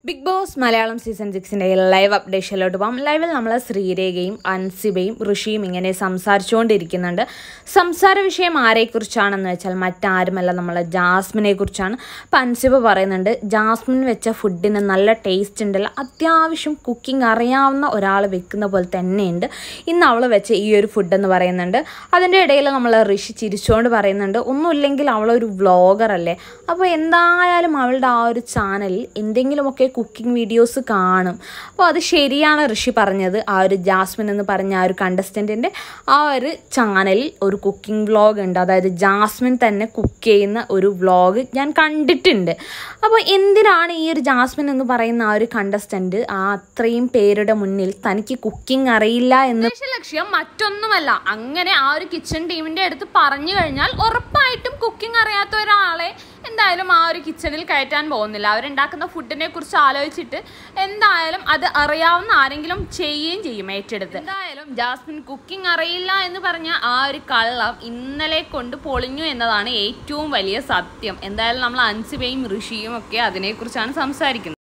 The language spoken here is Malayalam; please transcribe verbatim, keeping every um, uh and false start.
ബിഗ് ബോസ് മലയാളം സീസൺ സിക്സിൻ്റെ ലൈവ് അപ്ഡേഷനിലോട്ട് പോകാം. ലൈവിൽ നമ്മൾ ശ്രീരേഖയും അൻസിബയും ഋഷിയും ഇങ്ങനെ സംസാരിച്ചുകൊണ്ടിരിക്കുന്നുണ്ട്. സംസാര വിഷയം ആരെക്കുറിച്ചാണെന്ന് വെച്ചാൽ മറ്റാരുമല്ല, നമ്മളെ ജാസ്മിനെ കുറിച്ചാണ്. അപ്പം അൻസിബ പറയുന്നുണ്ട്, ജാസ്മിൻ വെച്ച ഫുഡിന് നല്ല ടേസ്റ്റ് ഉണ്ടല്ലോ, അത്യാവശ്യം കുക്കിംഗ് അറിയാവുന്ന ഒരാൾ വെക്കുന്ന പോലെ തന്നെയുണ്ട് ഇന്ന് അവൾ വെച്ച ഈ ഒരു ഫുഡെന്ന് പറയുന്നുണ്ട്. അതിൻ്റെ ഇടയിൽ നമ്മൾ ഋഷി ചിരിച്ചുകൊണ്ട് പറയുന്നുണ്ട്, ഒന്നുമില്ലെങ്കിൽ അവളൊരു വ്ളോഗർ അല്ലേ, അപ്പോൾ എന്തായാലും അവളുടെ ആ ഒരു ചാനലിൽ എന്തെങ്കിലുമൊക്കെ കുക്കിംഗ് വീഡിയോസ് കാണും. അപ്പോൾ അത് ശരിയാണ് ഋഷി പറഞ്ഞത്. ആ ഒരു ജാസ്മിൻ എന്ന് പറഞ്ഞ ആ ഒരു കണ്ടസ്റ്റൻറ്റിൻ്റെ ആ ഒരു ചാനലിൽ ഒരു കുക്കിംഗ് വ്ളോഗ് ഉണ്ട്. അതായത് ജാസ്മിൻ തന്നെ കുക്ക് ചെയ്യുന്ന ഒരു വ്ളോഗ് ഞാൻ കണ്ടിട്ടുണ്ട്. അപ്പോൾ എന്തിനാണ് ഈ ഒരു ജാസ്മിൻ എന്ന് പറയുന്ന ആ ഒരു കണ്ടസ്റ്റൻറ്റ് ആ അത്രയും പേരുടെ മുന്നിൽ തനിക്ക് കുക്കിംഗ് അറിയില്ല എന്ന് ലക്ഷ്യം മറ്റൊന്നുമല്ല, അങ്ങനെ ആ ഒരു കിച്ചൺ ടീമിൻ്റെ അടുത്ത് പറഞ്ഞു കഴിഞ്ഞാൽ ഉറപ്പായിട്ടും കുക്കിംഗ് അറിയാത്ത ഒരാളെ എന്തായാലും ആ ഒരു കിച്ചണിൽ കയറ്റാൻ പോകുന്നില്ല. അവരുണ്ടാക്കുന്ന ഫുഡിനെ കുറിച്ച് ആലോചിച്ചിട്ട് എന്തായാലും അത് അറിയാവുന്ന ആരെങ്കിലും ചെയ്യുകയും ചെയ്യും ഏറ്റെടുത്ത്. എന്തായാലും ജാസ്മിൻ കുക്കിംഗ് അറിയില്ല എന്ന് പറഞ്ഞ ആ ഒരു കള്ളം ഇന്നലെ കൊണ്ട് പൊളിഞ്ഞു എന്നതാണ് ഏറ്റവും വലിയ സത്യം. എന്തായാലും നമ്മൾ അൻസിബയും ഋഷിയും ഒക്കെ അതിനെക്കുറിച്ചാണ് സംസാരിക്കുന്നത്.